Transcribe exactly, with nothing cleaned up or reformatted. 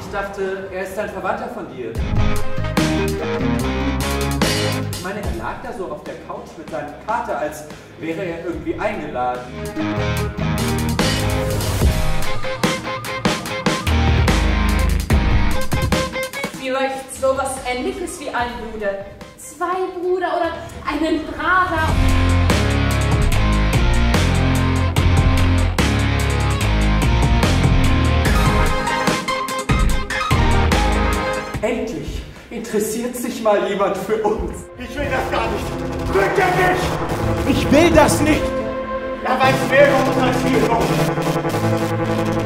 Ich dachte, er ist ein Verwandter von dir. Ich meine, er lag da so auf der Couch mit seinem Kater, als wäre er irgendwie eingeladen. Vielleicht sowas Ähnliches wie ein Bruder. Zwei Brüder oder einen Brother. Endlich interessiert sich mal jemand für uns. Ich will das gar nicht. Wirklich nicht. Ich will das nicht. Er weiß mehr über uns als wir.